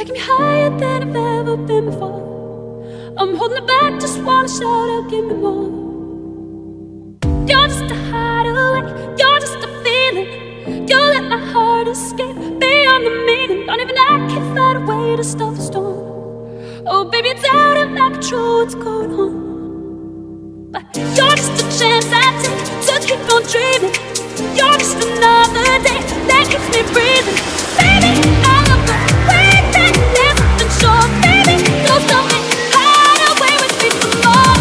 taking me higher than I've ever been before. I'm holding it back, just wanna shout out, give me more. You're just a hideaway, you're just a feeling. You let my heart escape beyond the meaning. Don't even I can find a way to stop the storm. Oh baby, it's out of my control what's going on. But you're just a chance I take to keep on dreaming. You're just another day that keeps me breathing. Baby, I love the way that there's nothing sure. Baby, don't stop me, hide away with me some more.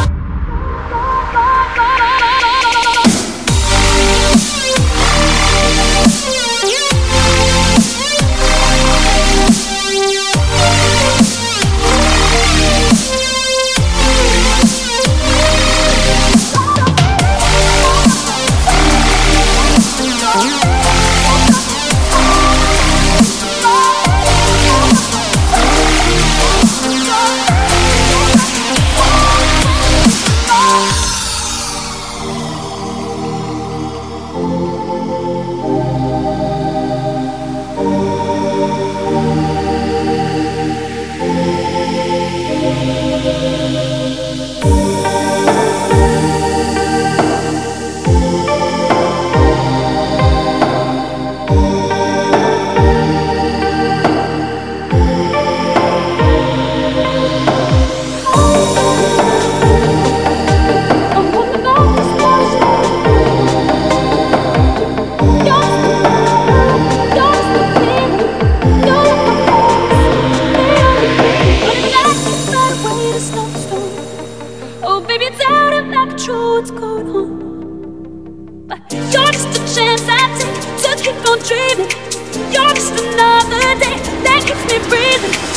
Baby, it's out of my control what's going on. But you're just a chance I take to keep on dreaming. You're just another day that keeps me breathing.